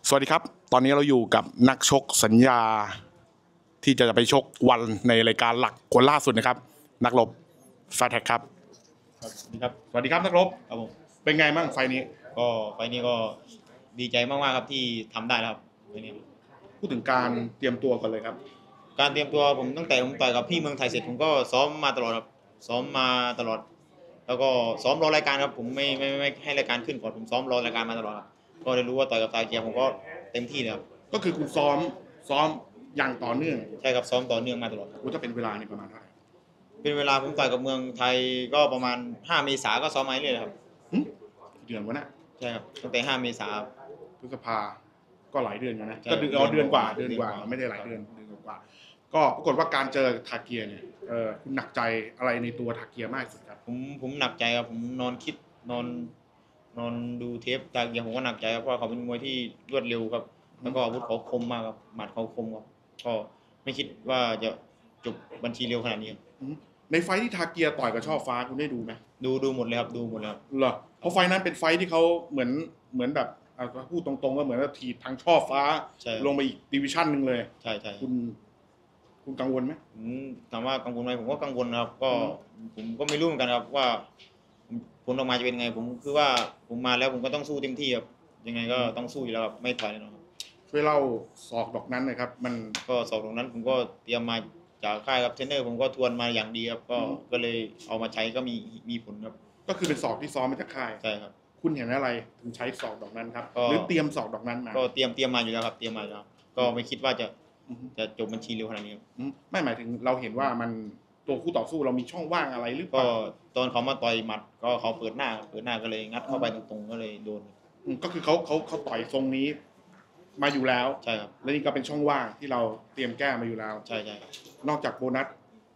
สวัสดีครับตอนนี้เราอยู่กับนักชกสัญญาที่จะไปชกวันในรายการหลักคนล่าสุดนะครับนักรบแฟร์แท็กครับสวัสดีครับนักรบครับผมเป็นไงบ้างไฟนี้ไฟนี้ก็ดีใจมากๆครับที่ทำได้แล้วครับไฟนี้พูดถึงการเตรียมตัวก่อนเลยครับการเตรียมตัวผมตั้งแต่ผมต่อยกับพี่เมืองไทยเสร็จผมก็ซ้อมมาตลอดครับซ้อมมาตลอดแล้วก็ซ้อมรอรายการครับผมไม่ให้รายการขึ้นก่อนผมซ้อมรอรายการมาตลอดครับก็ได้รู้ว่าต่อยกับตาเกียร์ผมก็เต็มที่เลยครับก็คือคุณซ้อมอย่างต่อเนื่องใช่ครับซ้อมต่อเนื่องมาตลอดคุณจะเป็นเวลาในประมาณเท่าไหร่เป็นเวลาผมต่อยกับเมืองไทยก็ประมาณ5 เมษายนก็ซ้อมมาเรื่อยๆครับเดือนวะนะใช่ครับตั้งแต่5 เมษายนพฤษภาก็หลายเดือนกันนะก็เดือนกว่าไม่ได้หลายเดือนกว่าก็ปรากฏว่าการเจอทาเกียเนี่ยคุณหนักใจอะไรในตัวทาเกียมากสุดครับผมหนักใจครับผมนอนคิดนอนดูเทปตาเกียร์ผมก็หนักใจครับเพราะเขาเป็นมวยที่รวดเร็วครับแล้วก็อาวุธเขาคมมากครับหมัดเขาคมครับก็ไม่คิดว่าจะจบบัญชีเร็วขนาดนี้ในไฟที่ทาเกียต่อยกับช่อฟ้าคุณได้ดูไหมดูหมดเลยครับดูหมดเลยครับเหรอเพราะไฟนั้นเป็นไฟที่เขาเหมือนแบบพูดตรงๆก็เหมือนว่าถีบทางช่อฟ้าลงไปอีกดิวิชั่นหนึ่งเลยใช่คุณกังวลไหมถามว่ากังวลไหมผมก็กังวลนะครับก็ผมก็ไม่รู้เหมือนกันครับว่าผลออกมาจะเป็นไงผมคือว่าผมมาแล้วผมก็ต้องสู้เต็มที่ครับยังไงก็ต้องสู้อยู่แล้วครับไม่ถอยแน่นอนครับช่วยเล่าศอกดอกนั้นหน่อยครับมันก็ศอกดอกนั้นผมก็เตรียมมาจากค่ายครับเทรนเนอร์ผมก็ทวนมาอย่างดีครับก็เลยเอามาใช้ก็มีผลครับก็คือเป็นศอกที่ซ้อมมาจากค่ายใช่ครับคุณเห็นอะไรถึงใช้ศอกดอกนั้นครับหรือเตรียมศอกดอกนั้นมาก็เตรียมมาอยู่แล้วครับเตรียมมาแล้วก็ไม่คิดว่าจะจบบัญชีเร็วขนาดนี้ครับไม่หมายถึงเราเห็นว่ามันตัวคู่ต่อสู้เรามีช่องว่างอะไรหรือเปล่าก็ตอนเขามาต่อยหมัดก็เขาเปิดหน้าก็เลยงัดเข้าไปตรงๆก็เลยโดนก็คือเขาต่อยทรงนี้มาอยู่แล้วใช่ครับและนี่ก็เป็นช่องว่างที่เราเตรียมแก้มาอยู่แล้วใช่นอกจากโบนัส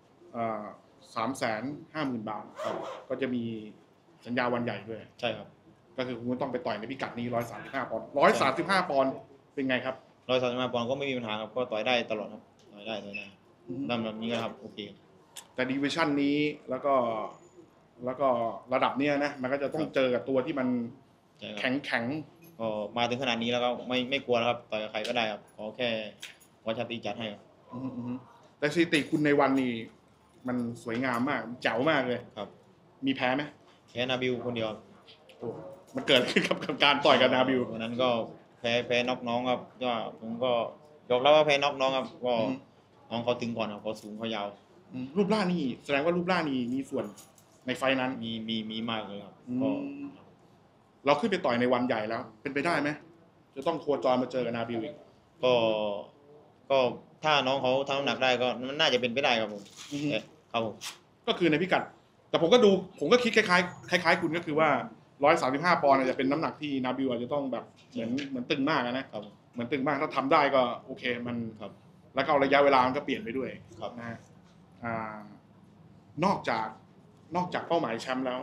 350,000 บาทก็จะมีสัญญาวันใหญ่ด้วยใช่ครับก็คือคุณต้องไปต่อยในพิกัดนี้135 ปอนด์135 ปอนด์เป็นไงครับ 135 ปอนด์ก็ไม่มีปัญหาครับก็ต่อยได้ตลอดครับต่อยได้นั่นแบบนี้ครับโอเคแต่ดิวิชั่นนี้แล้วก็ระดับเนี้ยนะมันก็จะต้องเจอกับตัวที่มันแข็งก็มาถึงขนาดนี้แล้วก็ไม่กลัวแล้วครับต่อยกับใครก็ได้ครับขอแค่วัชรติจัดให้ครับแต่สถิติคุณในวันนี้มันสวยงามมากเจ๋วมากเลยครับมีแพ้ไหมแพ้นาบิวคนเดียวมันเกิดขึ้นกับการต่อยกับนาบิววันนั้นก็แพ้น็อกน้องครับก็ผมก็ยอมรับว่าแพ้น็อกน้องครับก็น้องเขาถึงก่อนครับเขาสูงเขายาวรูปร่างนี่แสดงว่ารูปร่างนี่มีส่วนในไฟนั้นมีมากเลยครับก็เราขึ้นไปต่อยในวันใหญ่แล้วเป็นไปได้ไหมจะต้องโคจรมาเจอกับนาบิวอีกก็ถ้าน้องเขาทำน้ำหนักได้ก็มันน่าจะเป็นไปได้ครับผมครับผมก็คือในพิกัดแต่ผมก็คิดคล้ายคุณก็คือว่า135 ปอนด์จะเป็นน้ำหนักที่นาบิวอาจจะต้องแบบเหมือนตึงมากนะครับเหมือนตึงมากถ้าทำได้ก็โอเคมันครับแล้วก็ระยะเวลามันก็เปลี่ยนไปด้วยครับนะฮะนอกจากเป้าหมายแชมป์แล้ว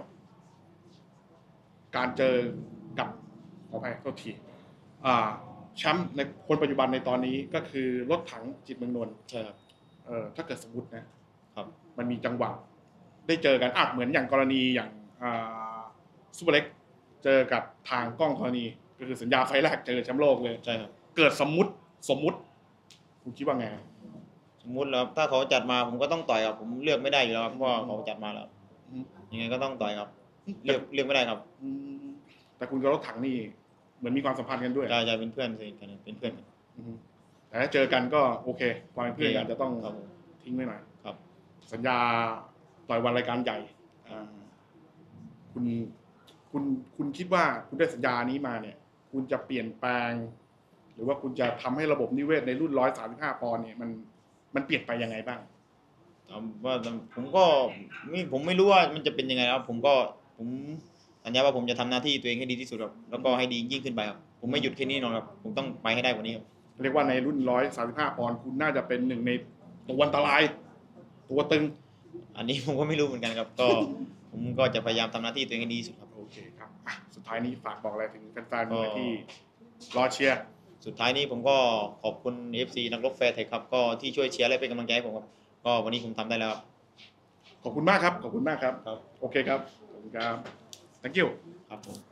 การเจอกับขออภัยโทษทีแชมป์ในคนปัจจุบันในตอนนี้ก็คือรถถังจิตเมืองนนท์ใช่ครับถ้าเกิดสมมตินะครับมันมีจังหวะได้เจอกันเหมือนอย่างกรณีอย่างซูเปอร์เล็กเจอกับทางกล้องธรณีก็คือสัญญาไฟแรกเจอแชมป์โลกเลยใช่ครับเกิดสมมุติคุณคิดว่าไงสมมุติแล้วถ้าเขาจัดมาผมก็ต้องต่อยครับผมเลือกไม่ได้อยู่แล้วครับเพราะเขาจัดมาแล้วยังไงก็ต้องต่อยครับเลือกไม่ได้ครับแต่คุณกับรถถังนี่เหมือนมีความสัมพันธ์กันด้วยใช่เป็นเพื่อนสิกันเป็นเพื่อนแต่ถ้าเจอกันก็โอเคความเป็นเพื่อนกันจะต้องทิ้งไว้หน่อยครับสัญญาต่อยวันรายการใหญ่คุณคิดว่าคุณได้สัญญานี้มาเนี่ยคุณจะเปลี่ยนแปลงหรือว่าคุณจะทำให้ระบบนิเวศในรุ่น135 ปอนด์เนี่ยมันเปลี่ยนไปยังไงบ้างว่าผมไม่รู้ว่ามันจะเป็นยังไงครับผมสัญญาว่าผมจะทำหน้าที่ตัวเองให้ดีที่สุดครับแล้วก็ให้ดียิ่งขึ้นไปครับผมไม่หยุดแค่นี้หรอกครับผมต้องไปให้ได้กว่านี้ครับเรียกว่าในรุ่น135 ปอนด์คุณน่าจะเป็นหนึ่งในตัวอันตรายตัวตึงอันนี้ผมก็ไม่รู้เหมือนกันครับก็ผมก็จะพยายามทำหน้าที่ตัวเองให้ดีที่สุดครับโอเคครับสุดท้ายนี้ฝากบอกอะไรถึงแฟนๆมวยที่รอเชียร์สุดท้ายนี้ผมก็ขอบคุณ FC นักรบแฟร์ไทยครับก็ที่ช่วยเชียร์และเป็นกำลังใจให้ผมครับก็วันนี้ผมทำได้แล้วครับขอบคุณมากครับโอเคครับขอบคุณครับ thank you ครับผม